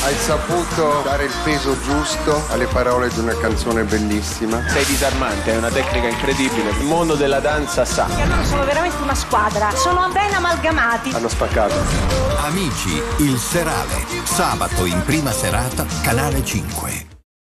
Hai saputo dare il peso giusto alle parole di una canzone bellissima. Sei disarmante, è una tecnica incredibile. Il mondo della danza sa. Che loro sono veramente una squadra, sono ben amalgamati. Hanno spaccato. Amici, il serale. Sabato in prima serata, Canale 5.